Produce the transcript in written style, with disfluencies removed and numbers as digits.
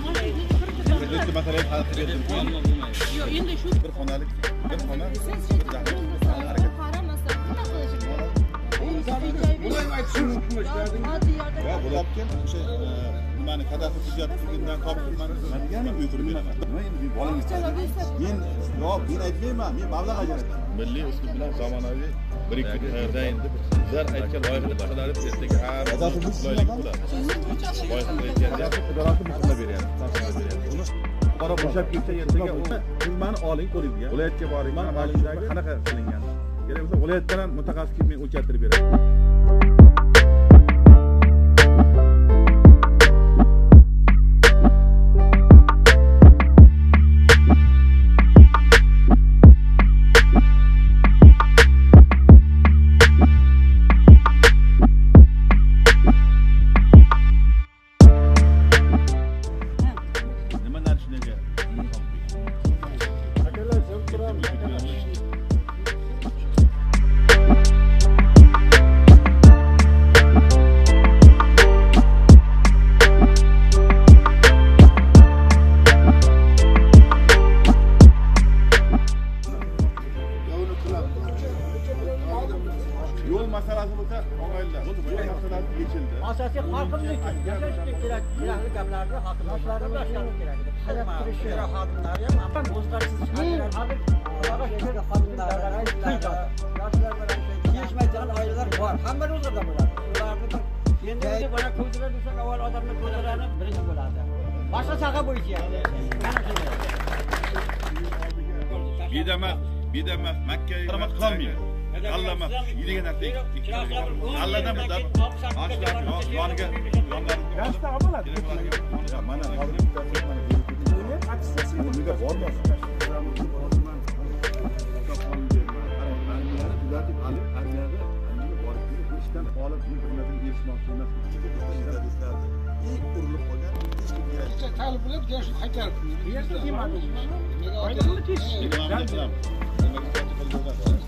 Kreditli masalayı hal etdim. Yo'q, endi shu bir xonalik, bir xona, siz bir harakat. qaramasa nima qilish kerak? Bularni aytishim mumkin Va bularga o'sha nimani kadastr hujjatidan qabul qilmani deganim uy qurib beraman. Nima endi men bolangiz. Men yo'q, men aytmayman, men mablag' ajratdim. Milliy uslub bilan zamonaviy bir ikki qayerda endi bizlar aytgan loyihani bajarib ertaga har qulaylik bo'ladi. Loyihani aytganda idorachi bitimla beryapti. Uni qora bo'shab ketsa yerdaga nimani oling qo'lingizga. Viloyatga boring, mana maydagi qanaqa qilingan. Kerak bo'lsa viloyatdan ham mutaxassis kelib men o'lchattirib beraman. Yo'l masalasi bo'lsa, og'aylar, yo'l masalasi yechildi. Asosiy xalqimizga yashashga kerakli gaplarni xalqimizga boshlashimiz kerak. Hayot turishi xodimlari ham o'zgarishsiz yoshlar bilan kelishmaydigan oilalar bor. Hamma o'zida bo'ladi. Ularni endi bana ko'zlar desa, avval odamning ko'zlarini birinchi bo'ladi. Boshqa soha bo'yicha Bedamas Makkaga hurmat qilmaydi. Allama yedigan narsa Allohdan bilib ochlar yoniga gazda bo'ladi. Mana hozir nega bormas? talab bo'lib yosh qaytarib. Bu yerda kim adi? Foydali tish.